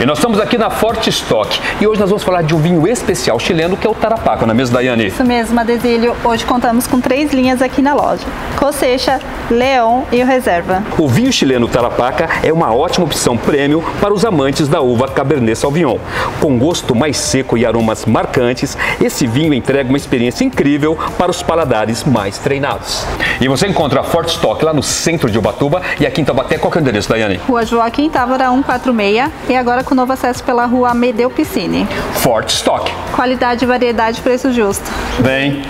E nós estamos aqui na Forte Stock e hoje nós vamos falar de um vinho especial chileno que é o Tarapacá, não é mesmo, Daiane? Isso mesmo, Adesílio. Hoje contamos com 3 linhas aqui na loja: Cosecha, León e o Reserva. O vinho chileno Tarapacá é uma ótima opção prêmio para os amantes da uva Cabernet Sauvignon. Com gosto mais seco e aromas marcantes, esse vinho entrega uma experiência incrível para os paladares mais treinados. E você encontra a Forte Stock lá no centro de Ubatuba e aqui em Taubaté. Qual que é o endereço, Daiane? Rua Joaquim Távora 146 e agora com novo acesso pela Rua Amedeu Piscine. Forte Stock. Qualidade, variedade, preço justo. Vem!